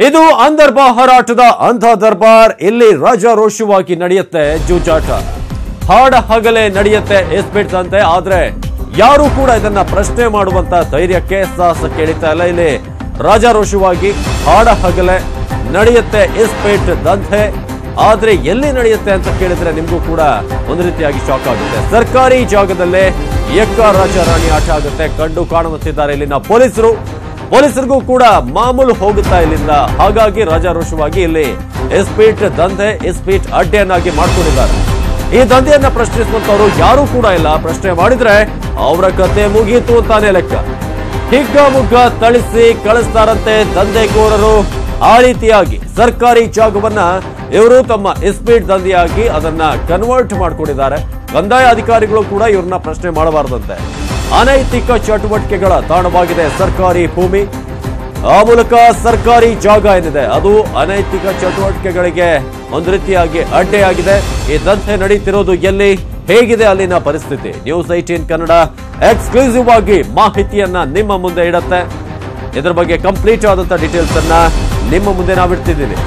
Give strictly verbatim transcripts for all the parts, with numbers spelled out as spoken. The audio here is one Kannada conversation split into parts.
ಇದು ಅಂದರ್ಬಾ ಹೋರಾಟದ ಅಂಧ ದರ್ಬಾರ್. ಇಲ್ಲಿ ರಾಜಾರೋಷವಾಗಿ ನಡೆಯುತ್ತೆ ಜೂಜಾಟ, ಹಾಡ ಹಗಲೇ ನಡೆಯುತ್ತೆ ಎಸ್ಪೀಟ್ ಅಂತೆ. ಆದ್ರೆ ಯಾರು ಕೂಡ ಇದನ್ನ ಪ್ರಶ್ನೆ ಮಾಡುವಂತ ಧೈರ್ಯಕ್ಕೆ ಸಾಹಸ ಕೇಳಿತಾ ಇಲ್ಲ. ಇಲ್ಲಿ ರಾಜಾರೋಷವಾಗಿ ಹಾಡ ಹಗಲೇ ನಡೆಯುತ್ತೆ ಎಸ್ಪೀಟ್ ದಂಧೆ. ಆದ್ರೆ ಎಲ್ಲಿ ನಡೆಯುತ್ತೆ ಅಂತ ಕೇಳಿದ್ರೆ ನಿಮ್ಗೂ ಕೂಡ ಒಂದು ರೀತಿಯಾಗಿ ಶಾಕ್ ಆಗುತ್ತೆ. ಸರ್ಕಾರಿ ಜಾಗದಲ್ಲೇ ಎಕ್ಕ ರಾಜ ರಾಣಿ ಆಟ ಆಗುತ್ತೆ. ಕಂಡು ಕಾಣುತ್ತಿದ್ದಾರೆ ಇಲ್ಲಿನ ಪೊಲೀಸರು. ಪೊಲೀಸರಿಗೂ ಕೂಡ ಮಾಮೂಲು ಹೋಗುತ್ತಾ ಇಲ್ಲಿಂದ. ಹಾಗಾಗಿ ರಾಜಾರೋಷವಾಗಿ ಇಲ್ಲಿ ಎಸ್ಪೀಟ್ ದಂಧೆ, ಎಸ್ಪೀಟ್ ಅಡ್ಡೆಯನ್ನಾಗಿ ಮಾಡ್ಕೊಂಡಿದ್ದಾರೆ. ಈ ದಂಧೆಯನ್ನ ಪ್ರಶ್ನಿಸುವಂತವರು ಯಾರು ಕೂಡ ಇಲ್ಲ. ಪ್ರಶ್ನೆ ಮಾಡಿದ್ರೆ ಅವರ ಕತೆ ಮುಗಿಯಿತು ಅಂತಾನೆ ಲೆಕ್ಕ. ಹಿಗ್ಗಾಮುಗ್ಗ ಥಳಿಸಿ ಕಳಿಸ್ತಾರಂತೆ ದಂಧೆಕೋರರು. ಆ ರೀತಿಯಾಗಿ ಸರ್ಕಾರಿ ಜಾಗವನ್ನ ಇವರು ತಮ್ಮ ಎಸ್ಪೀಟ್ ದಂಧೆಯಾಗಿ ಅದನ್ನ ಕನ್ವರ್ಟ್ ಮಾಡ್ಕೊಂಡಿದ್ದಾರೆ. ಕಂದಾಯ ಅಧಿಕಾರಿಗಳು ಕೂಡ ಇವ್ರನ್ನ ಪ್ರಶ್ನೆ ಮಾಡಬಾರದಂತೆ. ಅನೈತಿಕ ಚಟುವಟಿಕೆಗಳ ತಾಣವಾಗಿದೆ ಸರ್ಕಾರಿ ಭೂಮಿ. ಆ ಮೂಲಕ ಸರ್ಕಾರಿ ಜಾಗ ಏನಿದೆ ಅದು ಅನೈತಿಕ ಚಟುವಟಿಕೆಗಳಿಗೆ ಒಂದು ರೀತಿಯಾಗಿ ಅಡ್ಡೆಯಾಗಿದೆ. ಈ ದಂಧೆ ನಡೀತಿರೋದು ಎಲ್ಲಿ, ಹೇಗಿದೆ ಅಲ್ಲಿನ ಪರಿಸ್ಥಿತಿ? ನ್ಯೂಸ್ ಏಟೀನ್ ಕನ್ನಡ ಎಕ್ಸ್ಕ್ಲೂಸಿವ್ ಆಗಿ ಮಾಹಿತಿಯನ್ನ ನಿಮ್ಮ ಮುಂದೆ ಇಡುತ್ತೆ. ಇದರ ಬಗ್ಗೆ ಕಂಪ್ಲೀಟ್ ಆದಂತ ಡೀಟೇಲ್ಸ್ ಅನ್ನ ನಿಮ್ಮ ಮುಂದೆ ನಾವಿಡ್ತಿದ್ದೀವಿ.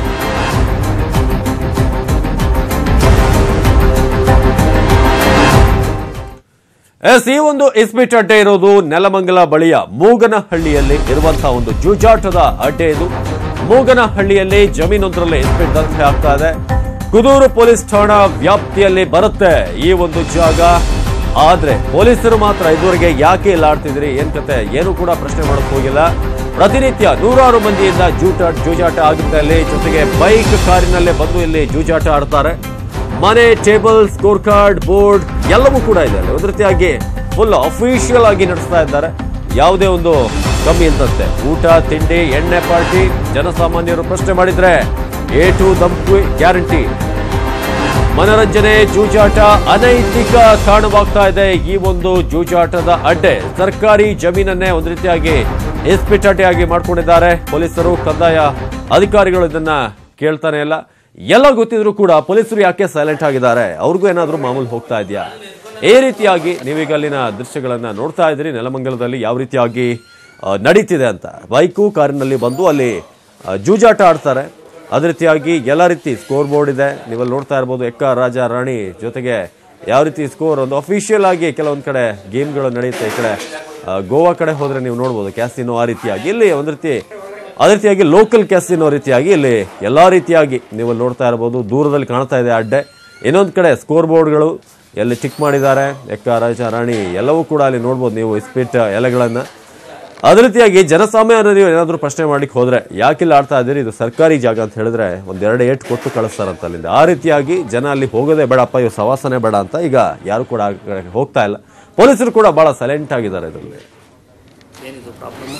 ಎಸ್ ಈ ಒಂದು ಎಸ್ಪೀಟ್ ಅಡ್ಡೆ ಇರೋದು ನೆಲಮಂಗಲ ಬಳಿಯ ಮೂಗನಹಳ್ಳಿಯಲ್ಲಿ ಇರುವಂತಹ ಒಂದು ಜೂಜಾಟದ ಅಡ್ಡೆ ಇದು. ಮೂಗನಹಳ್ಳಿಯಲ್ಲಿ ಜಮೀನೊಂದರಲ್ಲಿ ಎಸ್ಪೀಟ್ ದಂಧೆ ಆಗ್ತಾ ಇದೆ. ಕುದೂರು ಪೊಲೀಸ್ ಠಾಣಾ ವ್ಯಾಪ್ತಿಯಲ್ಲಿ ಬರುತ್ತೆ ಈ ಒಂದು ಜಾಗ. ಆದ್ರೆ ಪೊಲೀಸರು ಮಾತ್ರ ಇದುವರೆಗೆ ಯಾಕೆ ಇಲ್ಲ ಆಡ್ತಿದ್ರಿ, ಏನ್ ಕತೆ, ಏನು ಕೂಡ ಪ್ರಶ್ನೆ ಮಾಡಕ್ ಹೋಗಿಲ್ಲ. ಪ್ರತಿನಿತ್ಯ ನೂರಾರು ಮಂದಿಯಿಂದ ಜೂಟ ಜೂಜಾಟ ಆಗುತ್ತೆ ಅಲ್ಲಿ. ಜೊತೆಗೆ ಬೈಕ್ ಕಾರಿನಲ್ಲೇ ಬಂದು ಇಲ್ಲಿ ಜೂಜಾಟ ಆಡ್ತಾರೆ. ಮನೆ, ಟೇಬಲ್, ಸ್ಕೋರ್ ಕಾರ್ಡ್, ಬೋರ್ಡ್ ಎಲ್ಲವೂ ಕೂಡ ಇದೆ ಅಲ್ಲಿ. ಒಂದು ರೀತಿಯಾಗಿ ಫುಲ್ ಅಫಿಷಿಯಲ್ ಆಗಿ ನಡೆಸ್ತಾ ಇದ್ದಾರೆ. ಯಾವುದೇ ಒಂದು ಕಮ್ಮಿ ಇಲ್ಲದಂತೆ ಊಟ, ತಿಂಡಿ, ಎಣ್ಣೆ ಪಾರ್ಟಿ. ಜನಸಾಮಾನ್ಯರು ಪ್ರಶ್ನೆ ಮಾಡಿದ್ರೆ ಎ ಟು ದಂಪು ಗ್ಯಾರಂಟಿ. ಮನರಂಜನೆ, ಜೂಜಾಟ, ಅನೈತಿಕ ತಾಣವಾಗ್ತಾ ಇದೆ ಈ ಒಂದು ಜೂಜಾಟದ ಅಡ್ಡೆ. ಸರ್ಕಾರಿ ಜಮೀನನ್ನೇ ಒಂದು ರೀತಿಯಾಗಿ ಎಸ್ಪೀಟ್ ಅಡ್ಡೆಯಾಗಿ ಮಾಡ್ಕೊಂಡಿದ್ದಾರೆ ಪೊಲೀಸರು. ಕಂದಾಯ ಅಧಿಕಾರಿಗಳು ಇದನ್ನ ಕೇಳ್ತಾನೆ ಇಲ್ಲ. ಎಲ್ಲ ಗೊತ್ತಿದ್ರು ಕೂಡ ಪೊಲೀಸರು ಯಾಕೆ ಸೈಲೆಂಟ್ ಆಗಿದ್ದಾರೆ? ಅವ್ರಿಗೂ ಏನಾದ್ರೂ ಮಾಮೂಲು ಹೋಗ್ತಾ ಇದೆಯಾ? ಈ ರೀತಿಯಾಗಿ ನೀವೀಗ ಅಲ್ಲಿನ ದೃಶ್ಯಗಳನ್ನ ನೋಡ್ತಾ ಇದ್ರಿ. ನೆಲಮಂಗಲದಲ್ಲಿ ಯಾವ ರೀತಿಯಾಗಿ ನಡೀತಿದೆ ಅಂತ. ಬೈಕು ಕಾರಿನಲ್ಲಿ ಬಂದು ಅಲ್ಲಿ ಜೂಜಾಟ ಆಡ್ತಾರೆ. ಅದೇ ರೀತಿಯಾಗಿ ಎಲ್ಲ ರೀತಿ ಸ್ಕೋರ್ ಬೋರ್ಡ್ ಇದೆ, ನೀವಲ್ಲಿ ನೋಡ್ತಾ ಇರ್ಬೋದು. ಎಕ್ಕ ರಾಜ ರಾಣಿ ಜೊತೆಗೆ ಯಾವ ರೀತಿ ಸ್ಕೋರ್ ಒಂದು ಅಫಿಷಿಯಲ್ ಆಗಿ ಕೆಲವೊಂದ್ ಕಡೆ ಗೇಮ್ಗಳು ನಡೆಯುತ್ತೆ. ಈ ಕಡೆ ಗೋವಾ ಕಡೆ ಹೋದ್ರೆ ನೀವು ನೋಡ್ಬೋದು ಕ್ಯಾಸಿನೋ. ಆ ರೀತಿಯಾಗಿ ಇಲ್ಲಿ ಒಂದ್ ರೀತಿ ಅದೇ ರೀತಿಯಾಗಿ ಲೋಕಲ್ ಕ್ಯಾಸಿನೋ ರೀತಿಯಾಗಿ ಇಲ್ಲಿ ಎಲ್ಲಾ ರೀತಿಯಾಗಿ ನೀವು ನೋಡ್ತಾ ಇರಬಹುದು. ದೂರದಲ್ಲಿ ಕಾಣ್ತಾ ಇದೆ ಅಡ್ಡೆ. ಇನ್ನೊಂದು ಕಡೆ ಸ್ಕೋರ್ ಬೋರ್ಡ್ಗಳು ಎಲ್ಲಿ ಟಿಕ್ ಮಾಡಿದ್ದಾರೆ. ಎಕ್ಕ ರಾಜ ರಾಣಿ ಎಲ್ಲವೂ ಕೂಡ ಅಲ್ಲಿ ನೋಡ್ಬೋದು ನೀವು ಎಸ್ಪೀಟ್ ಎಲೆಗಳನ್ನ. ಅದೇ ರೀತಿಯಾಗಿ ಜನಸಾಮಾನ್ಯರು ನೀವು ಏನಾದರೂ ಪ್ರಶ್ನೆ ಮಾಡ್ಲಿಕ್ಕೆ ಹೋದ್ರೆ ಯಾಕಿಲ್ಲ ಆಡ್ತಾ ಇದ್ದೀರಿ, ಇದು ಸರ್ಕಾರಿ ಜಾಗ ಅಂತ ಹೇಳಿದ್ರೆ ಒಂದೆರಡು ಏಟ್ ಕೊಟ್ಟು ಕಳಿಸ್ತಾರಂತ ಅಲ್ಲಿಂದ. ಆ ರೀತಿಯಾಗಿ ಜನ ಅಲ್ಲಿ ಹೋಗೋದೇ ಬೇಡಪ್ಪ, ಇವ್ ಸವಾಸನೆ ಬೇಡ ಅಂತ ಈಗ ಯಾರು ಕೂಡ ಹೋಗ್ತಾ ಇಲ್ಲ. ಪೊಲೀಸರು ಕೂಡ ಬಹಳ ಸೈಲೆಂಟ್ ಆಗಿದ್ದಾರೆ ಇದರಲ್ಲಿ. ಏನಿದು ಪ್ರಾಬ್ಲಮ್?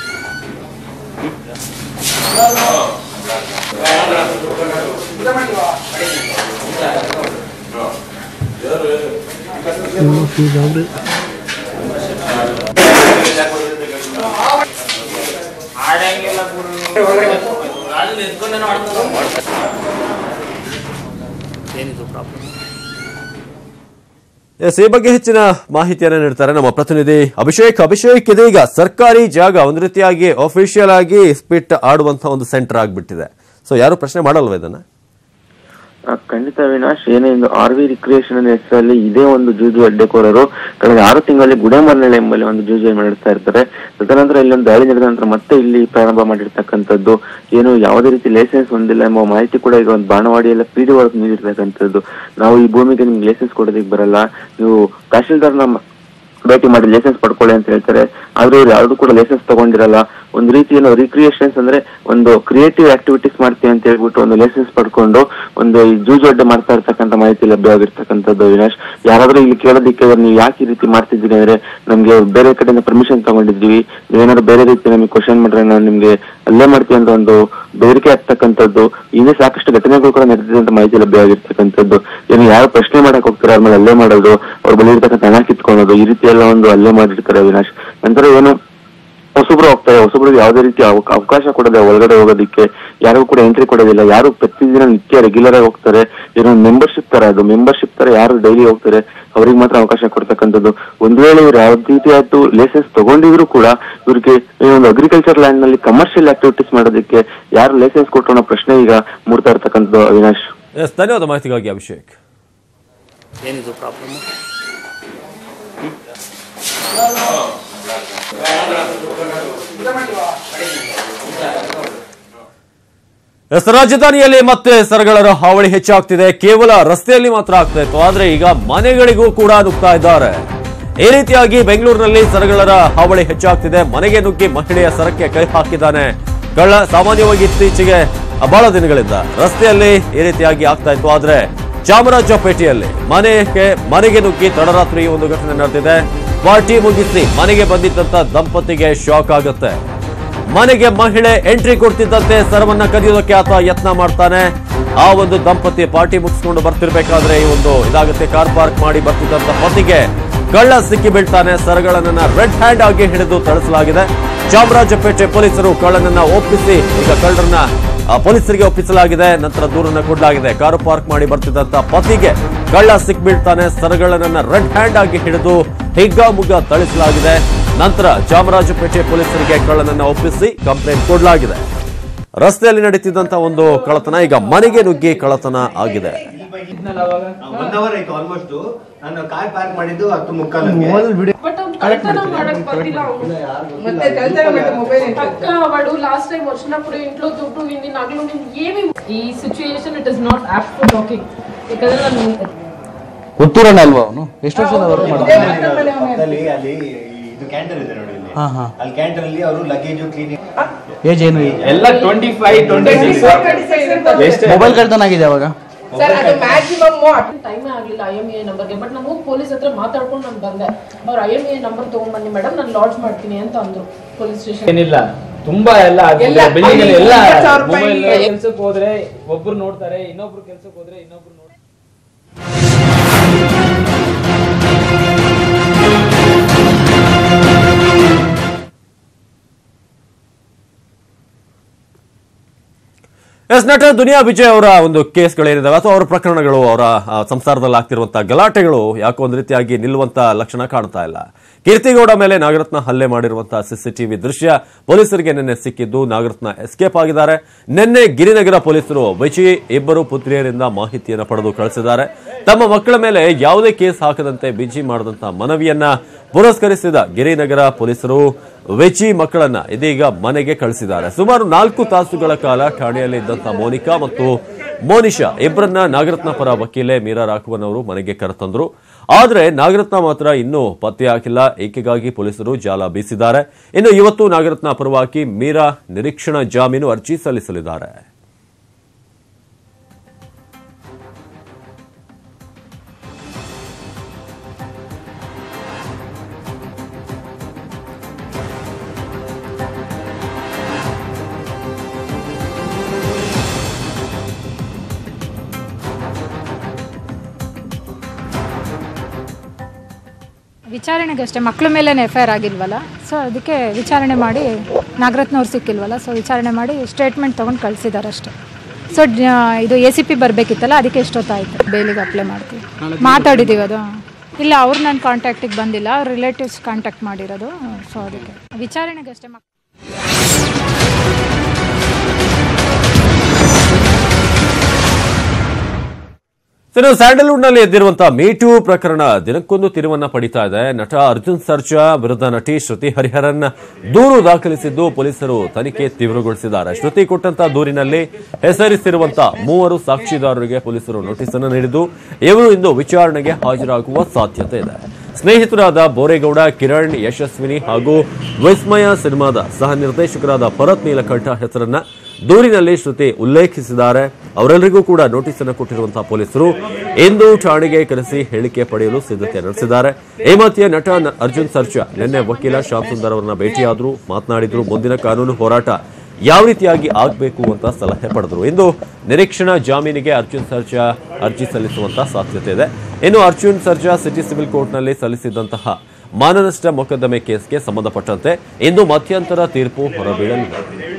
ಏನಿದು ಪ್ರಾಬ್ಲಮ್? ಎಸ್ ಈ ಬಗ್ಗೆ ಹೆಚ್ಚಿನ ಮಾಹಿತಿಯನ್ನು ನೀಡ್ತಾರೆ ನಮ್ಮ ಪ್ರತಿನಿಧಿ ಅಭಿಷೇಕ್. ಅಭಿಷೇಕ್, ಇದೀಗ ಸರ್ಕಾರಿ ಜಾಗ ಒಂದು ರೀತಿಯಾಗಿ ಅಫಿಷಿಯಲ್ ಆಗಿ ಸ್ಪೀಟ್ ಆಡುವಂತಹ ಒಂದು ಸೆಂಟರ್ ಆಗ್ಬಿಟ್ಟಿದೆ. ಸೊ ಯಾರು ಪ್ರಶ್ನೆ ಮಾಡಲ್ವಾ ಇದನ್ನ? ಖಂಡಿತ ವಿನಾಶ್. ಏನೇ ಆರ್ ವಿ ರಿಕ್ರಿಯೇಷನ್ ಹೆಸರಲ್ಲಿ ಇದೇ ಒಂದು ಜೂಜು ಅಡ್ಡೆಕೋರರು ಕಳೆದ ಆರು ತಿಂಗಳಲ್ಲಿ ಗುಡೇಮರ್ನಳ್ಳಿ ಎಂಬಲ್ಲಿ ಒಂದು ಜೂಜು ನಡೆಸ್ತಾ ಇರ್ತಾರೆ. ತದನಂತರ ಇಲ್ಲಿ ಒಂದು ದಾಳಿ ನಡೆದ ನಂತರ ಮತ್ತೆ ಇಲ್ಲಿ ಪ್ರಾರಂಭ ಮಾಡಿರ್ತಕ್ಕಂಥದ್ದು. ಏನು ಯಾವುದೇ ರೀತಿ ಲೈಸೆನ್ಸ್ ಹೊಂದಿಲ್ಲ ಎಂಬ ಮಾಹಿತಿ ಕೂಡ ಈಗ ಒಂದು ಬಾಣವಾಡಿಯೆಲ್ಲ ಪಿ ಡಿ ಒಳಗೆ ನೀಡಿರ್ತಕ್ಕಂಥದ್ದು. ನಾವು ಈ ಭೂಮಿಗೆ ನಿಮ್ಗೆ ಲೈಸೆನ್ಸ್ ಕೊಡೋದಕ್ಕೆ ಬರಲ್ಲ, ನೀವು ತಹಶೀಲ್ದಾರ್ನ ಭೇಟಿ ಮಾಡಿ ಲೈಸೆನ್ಸ್ ಪಡ್ಕೊಳ್ಳಿ ಅಂತ ಹೇಳ್ತಾರೆ. ಆದ್ರೆ ಇವ್ರು ಯಾವ್ದು ಕೂಡ ಲೈಸೆನ್ಸ್ ತಗೊಂಡಿರಲ್ಲ. ಒಂದು ರೀತಿ ಏನು ರಿಕ್ರಿಯೇಷನ್ಸ್ ಅಂದ್ರೆ ಒಂದು ಕ್ರಿಯೇಟಿವ್ ಆಕ್ಟಿವಿಟೀಸ್ ಮಾಡ್ತೀವಿ ಅಂತ ಹೇಳ್ಬಿಟ್ಟು ಒಂದು ಲೈಸೆನ್ಸ್ ಪಡ್ಕೊಂಡು ಒಂದು ಜೂಜು ಅಡ್ಡೆ ಮಾಡ್ತಾ ಇರ್ತಕ್ಕಂಥ ಮಾಹಿತಿ ಲಭ್ಯವಾಗಿರ್ತಕ್ಕಂಥದ್ದು ವಿನಾಶ್. ಯಾರಾದ್ರೂ ಇಲ್ಲಿ ಕೇಳೋದಿಕ್ಕೆ ನೀವು ಯಾಕೆ ಈ ರೀತಿ ಮಾಡ್ತಿದ್ದೀರಿ ಅಂದ್ರೆ ನಮ್ಗೆ ಬೇರೆ ಕಡೆಯಿಂದ ಪರ್ಮಿಷನ್ ತಗೊಂಡಿದ್ವಿ, ನೀವೇನಾದ್ರು ಬೇರೆ ರೀತಿ ನಮಗೆ ಕ್ವಶನ್ ಮಾಡ್ರೆ ನಾವು ನಿಮ್ಗೆ ಅಲ್ಲೇ ಮಾಡ್ತೀವಿ ಅಂತ ಒಂದು ಬೇಡಿಕೆ ಆಗ್ತಕ್ಕಂಥದ್ದು. ಇನ್ನೇ ಸಾಕಷ್ಟು ಘಟನೆಗಳು ಕೂಡ ನಡೆದಿದೆ ಅಂತ ಮಾಹಿತಿ ಲಭ್ಯವಾಗಿರ್ತಕ್ಕಂಥದ್ದು. ಏನು ಯಾರು ಪ್ರಶ್ನೆ ಮಾಡಕ್ ಹೋಗ್ತಾರೆ ಅವ್ರ ಮೇಲೆ ಅಲ್ಲೇ ಮಾಡೋದು, ಅವ್ರ ಬಳಿ ಇರ್ತಕ್ಕಂಥ ಹಣ ಕಿತ್ಕೊಳ್ಳೋದು, ಈ ರೀತಿ ಎಲ್ಲ ಒಂದು ಅಲ್ಲೇ ಮಾಡಿರ್ತಾರೆ ವಿನಾಶ್. ನಂತರ ಏನು ಹೊಸಬ್ರು ಹೋಗ್ತಾರೆ, ಹೊಸಬ್ರಿಗೆ ಯಾವುದೇ ರೀತಿ ಅವಕಾಶ ಕೊಡದೆ ಒಳಗಡೆ ಹೋಗೋದಕ್ಕೆ, ಯಾರಿಗೂ ಕೂಡ ಎಂಟ್ರಿ ಕೊಡೋದಿಲ್ಲ. ಯಾರು ಪ್ರತಿದಿನ ನಿತ್ಯ ರೆಗ್ಯುಲರ್ ಆಗಿ ಹೋಗ್ತಾರೆ, ಏನೋ ಮೆಂಬರ್ಶಿಪ್ ತರ, ಅದು ಮೆಂಬರ್ಶಿಪ್ ತರ ಯಾರು ಡೈಲಿ ಹೋಗ್ತಾರೆ ಅವ್ರಿಗೆ ಮಾತ್ರ ಅವಕಾಶ ಕೊಡ್ತಕ್ಕಂಥದ್ದು. ಒಂದ್ ವೇಳೆ ಇವ್ರು ಯಾವ ರೀತಿಯಾದ ಲೈಸೆನ್ಸ್ ತಗೊಂಡಿದ್ರು ಕೂಡ ಇವ್ರಿಗೆ ಒಂದು ಅಗ್ರಿಕಲ್ಚರ್ ಲ್ಯಾಂಡ್ ನಲ್ಲಿ ಕಮರ್ಷಿಯಲ್ ಆಕ್ಟಿವಿಟೀಸ್ ಮಾಡೋದಕ್ಕೆ ಯಾರು ಲೈಸೆನ್ಸ್ ಕೊಟ್ಟರು ಅನ್ನೋ ಪ್ರಶ್ನೆ ಈಗ ಮೂಡ್ತಾ ಇರ್ತಕ್ಕಂಥದ್ದು. ಅವಿನಾಶ್, ಧನ್ಯವಾದ ಮಾಹಿತಿಗಾಗಿ ಅಭಿಷೇಕ್. ಏನಿದು ಪ್ರಾಬ್ಲಮ್? ರಾಜಧಾನಿಯಲ್ಲಿ ಮತ್ತೆ ಸರಗಳರ ಹಾವಳಿ ಹೆಚ್ಚಾಗ್ತಿದೆ. ಕೇವಲ ರಸ್ತೆಯಲ್ಲಿ ಮಾತ್ರ ಆಗ್ತಾ ಇತ್ತು, ಆದ್ರೆ ಈಗ ಮನೆಗಳಿಗೂ ಕೂಡ ನುಗ್ತಾ ಇದ್ದಾರೆ. ಈ ರೀತಿಯಾಗಿ ಬೆಂಗಳೂರಿನಲ್ಲಿ ಸರಗಳರ ಹಾವಳಿ ಹೆಚ್ಚಾಗ್ತಿದೆ. ಮನೆಗೆ ನುಗ್ಗಿ ಮಹಿಳೆಯ ಸರಕ್ಕೆ ಕೈ ಹಾಕಿದ್ದಾನೆ ಕಳ್ಳ. ಸಾಮಾನ್ಯವಾಗಿ ಇತ್ತೀಚೆಗೆ ಬಹಳ ದಿನಗಳಿಂದ ರಸ್ತೆಯಲ್ಲಿ ಈ ರೀತಿಯಾಗಿ ಆಗ್ತಾ ಇತ್ತು, ಆದ್ರೆ ಚಾಮರಾಜಪೇಟೆಯಲ್ಲಿ ಮನೆಗೆ ಮನೆಗೆ ನುಗ್ಗಿ ತಡರಾತ್ರಿ ಒಂದು ಘಟನೆ ನಡೆದಿದೆ. ಪಾರ್ಟಿ ಮುಗಿಸಿ ಮನೆಗೆ ಬಂದಿದ್ದಂತ ದಂಪತಿಗೆ ಶಾಕ್ ಆಗುತ್ತೆ. ಮನೆಗೆ ಮಹಿಳೆ ಎಂಟ್ರಿ ಕೊಡ್ತಿದ್ದಂತೆ ಸರವನ್ನ ಕದಿಯೋದಕ್ಕೆ ಆತ ಯತ್ನ ಮಾಡ್ತಾನೆ. ಆ ಒಂದು ದಂಪತಿ ಪಾರ್ಟಿ ಮುಗಿಸ್ಕೊಂಡು ಬರ್ತಿರ್ಬೇಕಾದ್ರೆ ಈ ಒಂದು ಇದಾಗುತ್ತೆ. ಕಾರ್ ಪಾರ್ಕ್ ಮಾಡಿ ಬರ್ತಿದ್ದಂತ ಪತಿಗೆ ಕಳ್ಳ ಸಿಕ್ಕಿ ಬೀಳ್ತಾನೆ. ಸರಗಳನ್ನ ರೆಡ್ ಹ್ಯಾಂಡ್ ಆಗಿ ಹಿಡಿದು ಥಳಿಸಲಾಗಿದೆ. ಚಾಮರಾಜಪೇಟೆ ಪೊಲೀಸರು ಕಳ್ಳನನ್ನ ಒಪ್ಪಿಸಿ ಈಗ ಕಳ್ಳರನ್ನ ಪೊಲೀಸರಿಗೆ ಒಪ್ಪಿಸಲಾಗಿದೆ. ನಂತರ ದೂರನ್ನ ಕೊಡಲಾಗಿದೆ. ಕಾರು ಪಾರ್ಕ್ ಮಾಡಿ ಬರ್ತಿದ್ದಂತ ಪತಿಗೆ ಕಳ್ಳ ಸಿಕ್ಬೀಳ್ತಾನೆ. ಸರಗಳನ್ನ ರೆಡ್ ಹ್ಯಾಂಡ್ ಆಗಿ ಹಿಡಿದು ಹಿಗ್ಗಾಮುಗ್ಗ ಥಳಿಸಲಾಗಿದೆ. ನಂತರ ಚಾಮರಾಜಪೇಟೆ ಪೊಲೀಸರಿಗೆ ಕಳ್ಳನನ್ನ ಒಪ್ಪಿಸಿ ಕಂಪ್ಲೇಂಟ್ ಕೊಡಲಾಗಿದೆ. ರಸ್ತೆಯಲ್ಲಿ ನಡೀತಿದ್ದಂತ ಒಂದು ಕಳ್ಳತನ ಈಗ ಮನೆಗೆ ನುಗ್ಗಿ ಕಳ್ಳತನ ಆಗಿದೆ. ನಾನು ಕಾರ್ ಪಾರ್ಕ್ ಮಾಡಿದ್ದು ಹತ್ತು ಮುಕ್ಕಾಲು ಲಾಸ್ಟ್ ಟೈಮ್ ವರ್ಷನప్పుడు ఇంట్లో దుడ్డు నిన్న నగలు ఏమి ఈ situation it is not apt for talking ಯಾಕಂದ್ರೆ ನಾನು ಗೊತ್ತೂರಣ್ಣ ಅಲ್ವಾ ಅವನು ಎಷ್ಟು ವರ್ಷದ ವರ್ಕ್ ಮಾಡ್ತಾರೆ ಅಲ್ಲಿ ಅಲ್ಲಿ ಇದು ಕ್ಯಾಂಟರ್ ಇದೆ ನೋಡಿ ಇಲ್ಲಿ ಅಲ್ಲಿ ಕ್ಯಾಂಟರ್ ಅಲ್ಲಿ ಅವರು ಲಗೇಜ್ ಕ್ಲೀನಿಂಗ್ ಏಜ್ ಏನು ಎಲ್ಲ ಇಪ್ಪತ್ತೈದು ಇಪ್ಪತ್ತೆಂಟು ಮೊಬೈಲ್ ಕಳ್ತನ ಆಗಿದೆ ಅವಾಗ ಸರ್ ಅದು ಮ್ಯಾಕ್ಸಿಮಮ್ ಟೈಮ್ ಆಗಲಿಲ್ಲ ಐ ಎಂ ಎ ನಂಬರ್ಗೆ. ಬಟ್ ನಾನು ಪೊಲೀಸ್ ಹತ್ರ ಮಾತಾಡ್ಕೊಂಡು ನಾನು ಬಂದೆ. ಅವ್ರು ಐ ಎಂ ಎ ನಂಬರ್ ತಗೊಂಡ್ ಬನ್ನಿ ಮೇಡಮ್, ನಾನು ಲಾಡ್ಜ್ ಮಾಡ್ತೀನಿ ಅಂತ ಅಂದ್ರು ಪೊಲೀಸ್ ಸ್ಟೇಷನ್. ಏನಿಲ್ಲ, ತುಂಬಾ ಎಲ್ಲ ಬಿಲ್ಡಿಂಗ್ ಅಲ್ಲಿ ಎಲ್ಲ ಮೊಬೈಲ್ ಕೆಲ್ಸಕ್ಕೆ ಹೋದ್ರೆ ಒಬ್ರು ನೋಡ್ತಾರೆ, ಇನ್ನೊಬ್ರು ಕೆಲ್ಸಕ್ಕೆ ಹೋದ್ರೆ ಇನ್ನೊಬ್ರು ನೋಡ್ತಾರೆ. ಎಸ್ ನಟ ದುನಿಯಾ ವಿಜಯ್ ಅವರ ಒಂದು ಕೇಸ್ಗಳೇನಿದಾವೆ ಅಥವಾ ಅವರ ಪ್ರಕರಣಗಳು, ಅವರ ಸಂಸಾರದಲ್ಲಿ ಆಗ್ತಿರುವಂತಹ ಗಲಾಟೆಗಳು ಯಾಕೋ ಒಂದು ರೀತಿಯಾಗಿ ನಿಲ್ಲುವಂತ ಲಕ್ಷಣ ಕಾಣ್ತಾ ಇಲ್ಲ. ಕೀರ್ತಿಗೌಡ ಮೇಲೆ ನಾಗರತ್ನ ಹಲ್ಲೆ ಮಾಡಿರುವಂತಹ ಸಿಸಿಟಿವಿ ದೃಶ್ಯ ಪೊಲೀಸರಿಗೆ ನಿನ್ನೆ ಸಿಕ್ಕಿದ್ದು ನಾಗರತ್ನ ಎಸ್ಕೇಪ್ ಆಗಿದ್ದಾರೆ. ನಿನ್ನೆ ಗಿರಿನಗರ ಪೊಲೀಸರು ವಿಜಯ್ ಇಬ್ಬರು ಪುತ್ರಿಯರಿಂದ ಮಾಹಿತಿಯನ್ನು ಪಡೆದು ಕಳಿಸಿದ್ದಾರೆ. ತಮ್ಮ ಮಕ್ಕಳ ಮೇಲೆ ಯಾವುದೇ ಕೇಸ್ ಹಾಕದಂತೆ ಬಿಜಿ ಮಾಡಿದಂತಹ ಮನವಿಯನ್ನ ಪುರಸ್ಕರಿಸಿದ ಗಿರಿನಗರ ಪೊಲೀಸರು ವೆಚಿ ಮಕ್ಕಳನ್ನ ಇದೀಗ ಮನೆಗೆ ಕಳಿಸಿದ್ದಾರೆ. ಸುಮಾರು ನಾಲ್ಕು ತಾಸುಗಳ ಕಾಲ ಠಾಣೆಯಲ್ಲಿ ಇದ್ದಂತಹ ಮೋನಿಕಾ ಮತ್ತು ಮೋನಿಶಾ ಇಬ್ಬರನ್ನ ನಾಗರತ್ನ ಪರ ವಕೀಲೆ ಮೀರಾ ರಾಘವನ್ ಅವರು ಮನೆಗೆ ಕರೆತಂದ್ರು. ಆದರೆ ನಾಗರತ್ನ ಮಾತ್ರ ಇನ್ನೂ ಪತ್ತೆ ಹಾಕಿಲ್ಲ. ಈಕೆಗಾಗಿ ಪೊಲೀಸರು ಜಾಲ ಬೀಸಿದ್ದಾರೆ. ಇನ್ನು ಇವತ್ತು ನಾಗರತ್ನ ಪರವಾಗಿ ಮೀರಾ ನಿರೀಕ್ಷಣಾ ಜಾಮೀನು ಅರ್ಜಿ ಸಲ್ಲಿಸಲಿದ್ದಾರೆ. ವಿಚಾರಣೆಗೆ ಅಷ್ಟೇ, ಮಕ್ಕಳ ಮೇಲೆ ಎಫ್ ಐ ಆರ್ ಆಗಿಲ್ವಲ್ಲ, ಸೊ ಅದಕ್ಕೆ ವಿಚಾರಣೆ ಮಾಡಿ ನಾಗರತ್ನವ್ರು ಸಿಕ್ಕಿಲ್ವಲ್ಲ, ಸೊ ವಿಚಾರಣೆ ಮಾಡಿ ಸ್ಟೇಟ್ಮೆಂಟ್ ತೊಗೊಂಡು ಕಳಿಸಿದ್ದಾರೆ ಅಷ್ಟೇ. ಸೊ ಇದು ಎ ಸಿ ಪಿ ಬರಬೇಕಿತ್ತಲ್ಲ, ಅದಕ್ಕೆ ಎಷ್ಟೊತ್ತಾಯಿತು. ಬೇಲಿಗೆ ಅಪ್ಲೈ ಮಾಡ್ತೀವಿ, ಮಾತಾಡಿದ್ದೀವಿ. ಅದು ಇಲ್ಲ, ಅವ್ರು ನನ್ನ ಕಾಂಟ್ಯಾಕ್ಟಿಗೆ ಬಂದಿಲ್ಲ, ಅವ್ರ ರಿಲೇಟಿವ್ಸ್ ಕಾಂಟ್ಯಾಕ್ಟ್ ಮಾಡಿರೋದು. ಸೊ ಅದಕ್ಕೆ ವಿಚಾರಣೆಗೆ ಅಷ್ಟೇ. ಇನ್ನು ಸ್ಯಾಂಡಲ್ವುಡ್ ನಲ್ಲಿ ಎದ್ದಿರುವಂತಹ ಮೀಟೂ ಪ್ರಕರಣ ದಿನಕ್ಕೊಂದು ತಿರುವನ್ನ ಪಡಿತಾ ಇದೆ. ನಟ ಅರ್ಜುನ್ ಸರ್ಜಾ ವಿರುದ್ಧ ನಟಿ ಶ್ರುತಿ ಹರಿಹರನ್ ದೂರು ದಾಖಲಿಸಿದ್ದು ಪೊಲೀಸರು ತನಿಖೆ ತೀವ್ರಗೊಳಿಸಿದ್ದಾರೆ. ಶ್ರುತಿ ಕೊಟ್ಟಂತಹ ದೂರಿನಲ್ಲಿ ಹೆಸರಿಸಿರುವಂತಹ ಮೂವರು ಸಾಕ್ಷಿದಾರರಿಗೆ ಪೊಲೀಸರು ನೋಟಿಸ್ ಅನ್ನು ನೀಡಿದ್ದು ಇವರು ಇಂದು ವಿಚಾರಣೆಗೆ ಹಾಜರಾಗುವ ಸಾಧ್ಯತೆ ಇದೆ. ಸ್ನೇಹಿತರಾದ ಬೋರೇಗೌಡ, ಕಿರಣ್, ಯಶಸ್ವಿನಿ ಹಾಗೂ ವಿಸ್ಮಯ ಸಿನಿಮಾದ ಸಹ ನಿರ್ದೇಶಕರಾದ ಭರತ್ ನೀಲಕಂಠ ಹೆಸರನ್ನ ದೂರಿನಲ್ಲಿ ಶ್ರುತಿ ಉಲ್ಲೇಖಿಸಿದ್ದಾರೆ. ಅವರೆಲ್ಲರಿಗೂ ಕೂಡ ನೋಟಿಸ್ ಅನ್ನು ಕೊಟ್ಟಿರುವಂತಹ ಪೊಲೀಸರು ಇಂದು ಠಾಣೆಗೆ ಕರೆಸಿ ಹೇಳಿಕೆ ಪಡೆಯಲು ಸಿದ್ಧತೆ ನಡೆಸಿದ್ದಾರೆ. ಈ ಮಧ್ಯೆ ನಟ ಅರ್ಜುನ್ ಸರ್ಜಾ ನಿನ್ನೆ ವಕೀಲ ಶ್ಯಾಮ್ ಸುಂದರ್ ಅವರನ್ನ ಭೇಟಿಯಾದ್ರು, ಮಾತನಾಡಿದ್ರು. ಮುಂದಿನ ಕಾನೂನು ಹೋರಾಟ ಯಾವ ರೀತಿಯಾಗಿ ಆಗಬೇಕು ಅಂತ ಸಲಹೆ ಪಡೆದರು. ಇಂದು ನಿರೀಕ್ಷಣಾ ಜಾಮೀನಿಗೆ ಅರ್ಜುನ್ ಸರ್ಜಾ ಅರ್ಜಿ ಸಲ್ಲಿಸುವಂತಹ ಸಾಧ್ಯತೆ ಇದೆ. ಇನ್ನು ಅರ್ಜುನ್ ಸರ್ಜಾ ಸಿಟಿ ಸಿವಿಲ್ ಕೋರ್ಟ್ನಲ್ಲಿ ಸಲ್ಲಿಸಿದಂತಹ ಮಾನನಷ್ಟ ಮೊಕದ್ದಮೆ ಕೇಸ್ಗೆ ಸಂಬಂಧಪಟ್ಟಂತೆ ಇಂದು ಮಧ್ಯಂತರ ತೀರ್ಪು ಹೊರಬೀಳಲಿದೆ.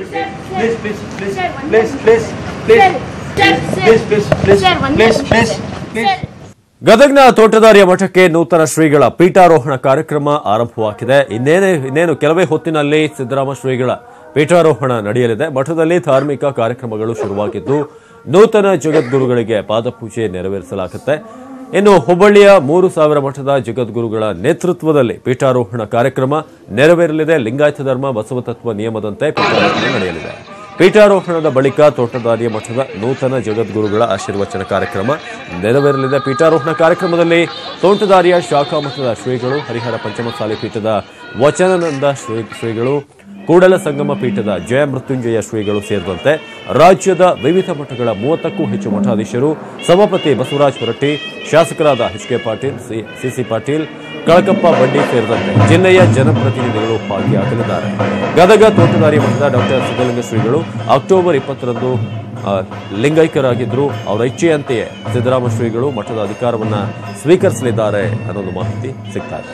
ಗದಗ್ನ ತೋಟದಾರ್ಯ ಮಠಕ್ಕೆ ನೂತನ ಶ್ರೀಗಳ ಪೀಠಾರೋಹಣ ಕಾರ್ಯಕ್ರಮ ಆರಂಭವಾಗಿದೆ. ಇನ್ನೇನೆ ಇನ್ನೇನು ಕೆಲವೇ ಹೊತ್ತಿನಲ್ಲಿ ಸಿದ್ದರಾಮ ಶ್ರೀಗಳ ಪೀಠಾರೋಹಣ ನಡೆಯಲಿದೆ. ಮಠದಲ್ಲಿ ಧಾರ್ಮಿಕ ಕಾರ್ಯಕ್ರಮಗಳು ಶುರುವಾಗಿದ್ದು ನೂತನ ಜಗದ್ಗುರುಗಳಿಗೆ ಪಾದಪೂಜೆ ನೆರವೇರಿಸಲಾಗುತ್ತೆ. ಇನ್ನು ಹುಬ್ಬಳ್ಳಿಯ ಮೂರು ಸಾವಿರ ಮಠದ ಜಗದ್ಗುರುಗಳ ನೇತೃತ್ವದಲ್ಲಿ ಪೀಠಾರೋಹಣ ಕಾರ್ಯಕ್ರಮ ನೆರವೇರಲಿದೆ. ಲಿಂಗಾಯತ ಧರ್ಮ ಬಸವತತ್ವ ನಿಯಮದಂತೆ ಪೀಠಾರೋಹಣ ನಡೆಯಲಿದೆ. ಪೀಠಾರೋಹಣದ ಬಳಿಕ ತೋಟದಾರ್ಯ ಮಠದ ನೂತನ ಜಗದ್ಗುರುಗಳ ಆಶೀರ್ವಚನ ಕಾರ್ಯಕ್ರಮ ನೆರವೇರಲಿದೆ. ಪೀಠಾರೋಹಣ ಕಾರ್ಯಕ್ರಮದಲ್ಲಿ ತೋಂಟದಾರ್ಯ ಶಾಖಾ ಮಠದ ಶ್ರೀಗಳು, ಹರಿಹರ ಪಂಚಮಸಾಲಿ ಪೀಠದ ವಚನಾನಂದ ಶ್ರೀಗಳು, ಕೂಡಲ ಸಂಗಮ ಪೀಠದ ಜಯ ಮೃತ್ಯುಂಜಯ ಶ್ರೀಗಳು ಸೇರಿದಂತೆ ರಾಜ್ಯದ ವಿವಿಧ ಮಠಗಳ ಮೂವತ್ತಕ್ಕೂ ಹೆಚ್ಚು ಮಠಾಧೀಶರು, ಸಭಾಪತಿ ಬಸವರಾಜ ಹೊರಟ್ಟಿ, ಶಾಸಕರಾದ H K Patil, C C Patil, Kalakappa Bandi ಸೇರಿದಂತೆ ಜಿಲ್ಲೆಯ ಜನಪ್ರತಿನಿಧಿಗಳು ಭಾಗಿಯಾಗಲಿದ್ದಾರೆ. ಗದಗ ತೋಟದಾರ್ಯ ಮಠದ ಡಾಕ್ಟರ್ ಸಿದ್ದಲಿಂಗ ಶ್ರೀಗಳು ಅಕ್ಟೋಬರ್ ಇಪ್ಪತ್ತರಂದು ಲಿಂಗೈಕ್ಯರಾಗಿದ್ದರು. ಅವರ ಇಚ್ಛೆಯಂತೆಯೇ ಸಿದ್ದರಾಮ ಶ್ರೀಗಳು ಮಠದ ಅಧಿಕಾರವನ್ನ ಸ್ವೀಕರಿಸಲಿದ್ದಾರೆ ಅನ್ನೋದು ಮಾಹಿತಿ ಸಿಗ್ತಾ ಇದೆ.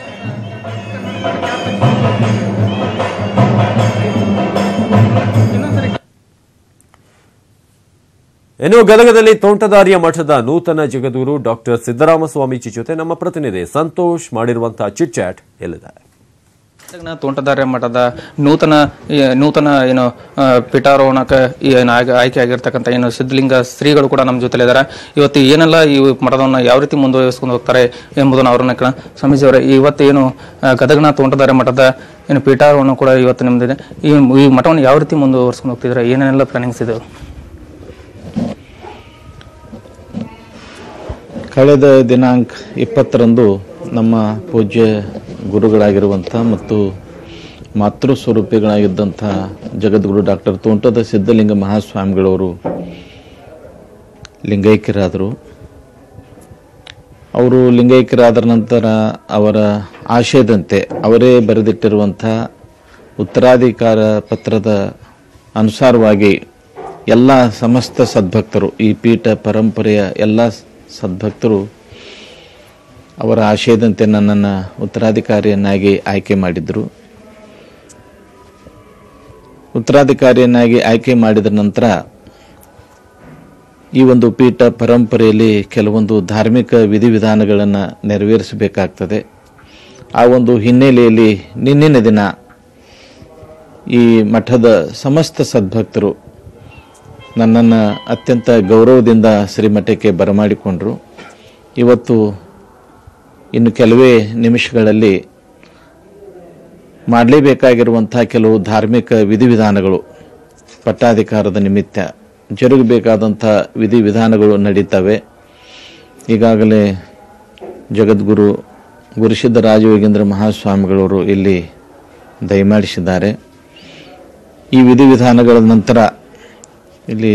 ಇನ್ನು ಗದಗದಲ್ಲಿ ತೋಂಟದಾರ್ಯ ಮಠದ ನೂತನ ಜಗದ್ಗುರು ಡಾಕ್ಟರ್ ಸಿದ್ದರಾಮ ಸ್ವಾಮೀಜಿ ಜೊತೆ ನಮ್ಮ ಪ್ರತಿನಿಧಿ ಸಂತೋಷ್ ಮಾಡಿರುವಂತಹ ಚಿಟ್ ಚಾಟ್ ಎಲ್ಲಿದೆ? ತೋಂಟದಾರ್ಯ ಮಠದ ನೂತನ ನೂತನ ಏನು ಪೀಠಾರೋಹಣಕ್ಕೆ ಏನು ಆಯ್ಕೆ ಆಗಿರ್ತಕ್ಕಂಥ ಏನು ಸಿದ್ಧಲಿಂಗ ಶ್ರೀಗಳು ಕೂಡ ನಮ್ಮ ಜೊತೆಲಿದ್ದಾರೆ. ಇವತ್ತು ಏನೆಲ್ಲ ಈ ಮಠದವನ್ನು ಯಾವ ರೀತಿ ಮುಂದುವರಿಸಿಕೊಂಡು ಹೋಗ್ತಾರೆ ಎಂಬುದನ್ನು ಅವರನ್ನ ಕೇಳ. ಸ್ವಾಮೀಜಿ ಅವರೇ, ಇವತ್ತು ಏನು ಗದಗನ ತೋಂಟದಾರ್ಯ ಮಠದ ಏನು ಪೀಠಾರೋಹಣ ಕೂಡ ಇವತ್ತು ನಿಮ್ದಿದೆ. ಈ ಈ ಮಠವನ್ನು ಯಾವ ರೀತಿ ಮುಂದುವರಿಸ್ಕೊಂಡು ಹೋಗ್ತಿದ್ರೆ, ಏನೇನೆಲ್ಲ ಪ್ಲಾನಿಂಗ್ಸ್ ಇದೆ? ಕಳೆದ ದಿನಾಂಕ ಇಪ್ಪತ್ತರಂದು ನಮ್ಮ ಪೂಜ್ಯ ಗುರುಗಳಾಗಿರುವಂಥ ಮತ್ತು ಮಾತೃ ಸ್ವರೂಪಿಗಳಾಗಿದ್ದಂಥ ಜಗದ್ಗುರು ಡಾಕ್ಟರ್ ತೋಂಟದ ಸಿದ್ಧಲಿಂಗ ಮಹಾಸ್ವಾಮಿಗಳವರು ಲಿಂಗೈಕ್ಯರಾದರು. ಅವರು ಲಿಂಗೈಕ್ಯರಾದ ನಂತರ ಅವರ ಆಶಯದಂತೆ ಅವರೇ ಬರೆದಿಟ್ಟಿರುವಂಥ ಉತ್ತರಾಧಿಕಾರ ಪತ್ರದ ಅನುಸಾರವಾಗಿ ಎಲ್ಲ ಸಮಸ್ತ ಸದ್ಭಕ್ತರು, ಈ ಪೀಠ ಪರಂಪರೆಯ ಎಲ್ಲ ಸದ್ಭಕ್ತರು ಅವರ ಆಶಯದಂತೆ ನನ್ನನ್ನು ಉತ್ತರಾಧಿಕಾರಿಯನ್ನಾಗಿ ಆಯ್ಕೆ ಮಾಡಿದರು. ಉತ್ತರಾಧಿಕಾರಿಯನ್ನಾಗಿ ಆಯ್ಕೆ ಮಾಡಿದ ನಂತರ ಈ ಒಂದು ಪೀಠ ಪರಂಪರೆಯಲ್ಲಿ ಕೆಲವೊಂದು ಧಾರ್ಮಿಕ ವಿಧಿವಿಧಾನಗಳನ್ನು ನೆರವೇರಿಸಬೇಕಾಗ್ತದೆ. ಆ ಒಂದು ಹಿನ್ನೆಲೆಯಲ್ಲಿ ನಿನ್ನಿನ ದಿನ ಈ ಮಠದ ಸಮಸ್ತ ಸದ್ಭಕ್ತರು ನನ್ನನ್ನು ಅತ್ಯಂತ ಗೌರವದಿಂದ ಶ್ರೀಮಠಕ್ಕೆ ಬರಮಾಡಿಕೊಂಡರು. ಇವತ್ತು ಇನ್ನು ಕೆಲವೇ ನಿಮಿಷಗಳಲ್ಲಿ ಮಾಡಲೇಬೇಕಾಗಿರುವಂಥ ಕೆಲವು ಧಾರ್ಮಿಕ ವಿಧಿವಿಧಾನಗಳು ಪಟ್ಟಾಧಿಕಾರದ ನಿಮಿತ್ತ ಜರುಗಬೇಕಾದಂಥ ವಿಧಿವಿಧಾನಗಳು ನಡೀತವೆ. ಈಗಾಗಲೇ ಜಗದ್ಗುರು ಗುರುಸಿದ್ಧ ರಾಜಯೋಗೇಂದ್ರ ಮಹಾಸ್ವಾಮಿಗಳವರು ಇಲ್ಲಿ ದಯಮಾಡಿಸಿದ್ದಾರೆ. ಈ ವಿಧಿವಿಧಾನಗಳ ನಂತರ ಇಲ್ಲಿ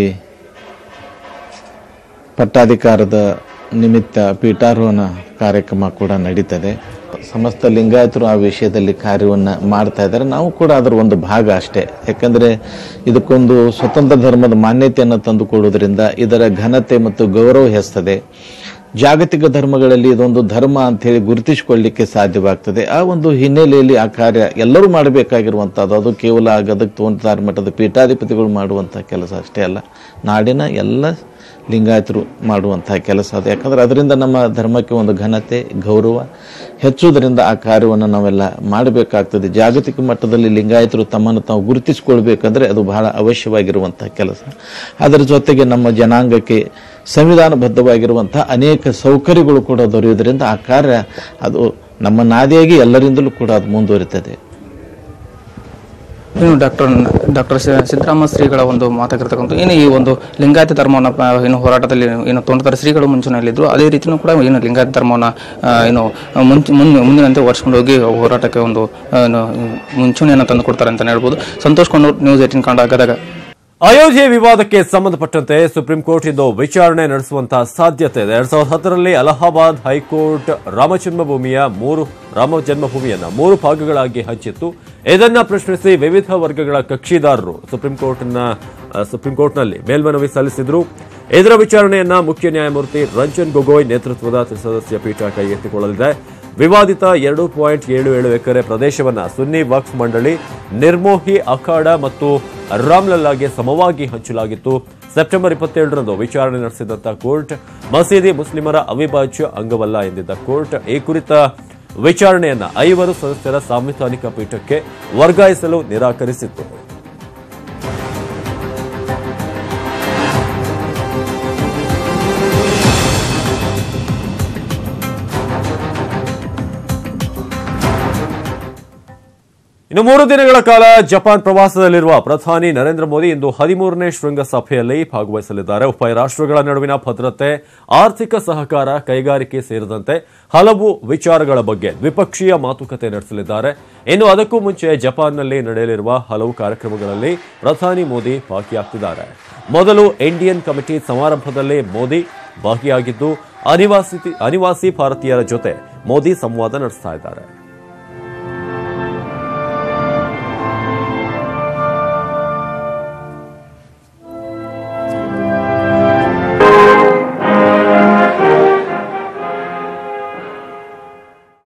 ಪಟ್ಟಾಧಿಕಾರದ ನಿಮಿತ್ತ ಪೀಠಾರೋಹಣ ಕಾರ್ಯಕ್ರಮ ಕೂಡ ನಡೀತದೆ. ಸಮಸ್ತ ಲಿಂಗಾಯತರು ಆ ವಿಷಯದಲ್ಲಿ ಕಾರ್ಯವನ್ನು ಮಾಡ್ತಾ ಇದ್ದಾರೆ. ನಾವು ಕೂಡ ಅದರ ಒಂದು ಭಾಗ ಅಷ್ಟೇ. ಯಾಕಂದರೆ ಇದಕ್ಕೊಂದು ಸ್ವತಂತ್ರ ಧರ್ಮದ ಮಾನ್ಯತೆಯನ್ನು ತಂದುಕೊಳ್ಳುವುದರಿಂದ ಇದರ ಘನತೆ ಮತ್ತು ಗೌರವ ಹೆಚ್ಚುತ್ತದೆ. ಜಾಗತಿಕ ಧರ್ಮಗಳಲ್ಲಿ ಇದೊಂದು ಧರ್ಮ ಅಂಥೇಳಿ ಗುರುತಿಸಿಕೊಳ್ಳಲಿಕ್ಕೆ ಸಾಧ್ಯವಾಗ್ತದೆ. ಆ ಒಂದು ಹಿನ್ನೆಲೆಯಲ್ಲಿ ಆ ಕಾರ್ಯ ಎಲ್ಲರೂ ಮಾಡಬೇಕಾಗಿರುವಂಥದ್ದು. ಅದು ಕೇವಲ ಗದಗ ತೋಂಟದಾರ್ಯ ಮಠದ ಪೀಠಾಧಿಪತಿಗಳು ಮಾಡುವಂಥ ಕೆಲಸ ಅಷ್ಟೇ ಅಲ್ಲ, ನಾಡಿನ ಎಲ್ಲ ಲಿಂಗಾಯತರು ಮಾಡುವಂಥ ಕೆಲಸ ಅದು. ಯಾಕಂದರೆ ಅದರಿಂದ ನಮ್ಮ ಧರ್ಮಕ್ಕೆ ಒಂದು ಘನತೆ ಗೌರವ ಹೆಚ್ಚುವುದರಿಂದ ಆ ಕಾರ್ಯವನ್ನು ನಾವೆಲ್ಲ ಮಾಡಬೇಕಾಗ್ತದೆ. ಜಾಗತಿಕ ಮಟ್ಟದಲ್ಲಿ ಲಿಂಗಾಯತರು ತಮ್ಮನ್ನು ತಾವು ಗುರುತಿಸಿಕೊಳ್ಬೇಕಂದ್ರೆ ಅದು ಬಹಳ ಅವಶ್ಯವಾಗಿರುವಂಥ ಕೆಲಸ. ಅದರ ಜೊತೆಗೆ ನಮ್ಮ ಜನಾಂಗಕ್ಕೆ ಸಂವಿಧಾನಬದ್ಧವಾಗಿರುವಂಥ ಅನೇಕ ಸೌಕರ್ಯಗಳು ಕೂಡ ದೊರೆಯುವುದರಿಂದ ಆ ಕಾರ್ಯ ಅದು ನಮ್ಮ ನಾದಿಯಾಗಿ ಎಲ್ಲರಿಂದಲೂ ಕೂಡ ಅದು ಮುಂದುವರಿತದೆ. ಇನ್ನು ಡಾಕ್ಟರ್ ಡಾಕ್ಟರ್ ಸಿದ್ದರಾಮ ಶ್ರೀಗಳ ಒಂದು ಮಾತಾಗಿರ್ತಕ್ಕಂಥ ಏನು ಈ ಒಂದು ಲಿಂಗಾಯತ ಧರ್ಮವನ್ನು ಏನು ಹೋರಾಟದಲ್ಲಿ ಏನು ತೋಂಟದಾರ್ಯ ಶ್ರೀಗಳು ಮುಂಚೂಣಿಯಲ್ಲಿದ್ದರು, ಅದೇ ರೀತಿಯೂ ಕೂಡ ಏನು ಲಿಂಗಾಯತ ಧರ್ಮವನ್ನು ಏನು ಮುಂಚೆ ಮುಂದೆ ಮುಂದಿನಂತೆ ವರ್ಷಕೊಂಡು ಹೋಗಿ ಹೋರಾಟಕ್ಕೆ ಒಂದು ಮುಂಚೂಣಿಯನ್ನು ತಂದು ಕೊಡ್ತಾರೆ ಅಂತ ಹೇಳ್ಬೋದು. Santosh Konduru, news eighteen Kannada, Gadag. ಅಯೋಧ್ಯೆ ವಿವಾದಕ್ಕೆ ಸಂಬಂಧಪಟ್ಟಂತೆ ಸುಪ್ರೀಂ ಕೋರ್ಟ್ ಇಂದು ವಿಚಾರಣೆ ನಡೆಸುವಂತಹ ಸಾಧ್ಯತೆ ಇದೆ. ಎರಡ್ ಸಾವಿರದ ಹತ್ತರಲ್ಲಿ ಅಲಹಾಬಾದ್ ಹೈಕೋರ್ಟ್ ರಾಮಜನ್ಮಭೂಮಿಯ ಮೂರು ರಾಮ ಜನ್ಮಭೂಮಿಯನ್ನ ಮೂರು ಭಾಗಗಳಾಗಿ ಹಂಚಿತ್ತು. ಇದನ್ನ ಪ್ರಶ್ನಿಸಿ ವಿವಿಧ ವರ್ಗಗಳ ಕಕ್ಷಿದಾರರು ಸುಪ್ರೀಂ ಕೋರ್ಟ್ನ ಸುಪ್ರೀಂ ಕೋರ್ಟ್ನಲ್ಲಿ ಮೇಲ್ಮನವಿ ಸಲ್ಲಿಸಿದ್ರು. ಇದರ ವಿಚಾರಣೆಯನ್ನ ಮುಖ್ಯ ನ್ಯಾಯಮೂರ್ತಿ ರಂಜನ್ ಗೊಗೊಯ್ ನೇತೃತ್ವದ ತ್ರಿಸದಸ್ಯ ಪೀಠ ಕೈಗೆತ್ತಿಕೊಳ್ಳಲಿದೆ. ವಿವಾದಿತ ಎರಡು ಪಾಯಿಂಟ್ ಏಳು ಏಳು ಎಕರೆ ಪ್ರದೇಶವನ್ನು ಸುನ್ನಿ ವಕ್ಫ್ ಮಂಡಳಿ ನಿರ್ಮೋಹಿ ಅಖಾಡ ಮತ್ತು ರಾಮ್ಲಲ್ಲಾಗೆ ಸಮವಾಗಿ ಹಂಚಲಾಗಿತ್ತು. ಸೆಪ್ಟೆಂಬರ್ ಇಪ್ಪತ್ತೇಳರಂದು ವಿಚಾರಣೆ ನಡೆಸಿದಂತ ಕೋರ್ಟ್ ಮಸೀದಿ ಮುಸ್ಲಿಮರ ಅವಿಭಾಜ್ಯ ಅಂಗವಲ್ಲ ಎಂದಿದ್ದ ಕೋರ್ಟ್ ಈ ಕುರಿತ ವಿಚಾರಣೆಯನ್ನ ಐವರು ಸದಸ್ಯರ ಸಾಂವಿಧಾನಿಕ ಪೀಠಕ್ಕೆ ವರ್ಗಾಯಿಸಲು ನಿರಾಕರಿಸಿತ್ತು. ಇನ್ನು ಮೂರು ದಿನಗಳ ಕಾಲ ಜಪಾನ್ ಪ್ರವಾಸದಲ್ಲಿರುವ ಪ್ರಧಾನಿ ನರೇಂದ್ರ ಮೋದಿ ಇಂದು ಹದಿಮೂರನೇ ಶೃಂಗಸಭೆಯಲ್ಲಿ ಭಾಗವಹಿಸಲಿದ್ದಾರೆ. ಉಭಯ ರಾಷ್ಟ್ರಗಳ ನಡುವಿನ ಭದ್ರತೆ, ಆರ್ಥಿಕ ಸಹಕಾರ, ಕೈಗಾರಿಕೆ ಸೇರಿದಂತೆ ಹಲವು ವಿಚಾರಗಳ ಬಗ್ಗೆ ದ್ವಿಪಕ್ಷೀಯ ಮಾತುಕತೆ ನಡೆಸಲಿದ್ದಾರೆ. ಇನ್ನು ಅದಕ್ಕೂ ಮುಂಚೆ ಜಪಾನ್ನಲ್ಲಿ ನಡೆಯಲಿರುವ ಹಲವು ಕಾರ್ಯಕ್ರಮಗಳಲ್ಲಿ ಪ್ರಧಾನಿ ಮೋದಿ ಭಾಗಿಯಾಗ್ತಿದ್ದಾರೆ. ಮೊದಲು ಇಂಡಿಯನ್ ಕಮಿಟಿ ಸಮಾರಂಭದಲ್ಲಿ ಮೋದಿ ಭಾಗಿಯಾಗಿದ್ದು ಅನಿವಾಸಿ ಅನಿವಾಸಿ ಭಾರತೀಯರ ಜೊತೆ ಮೋದಿ ಸಂವಾದ ನಡೆಸ್ತಾ ಇದ್ದಾರೆ.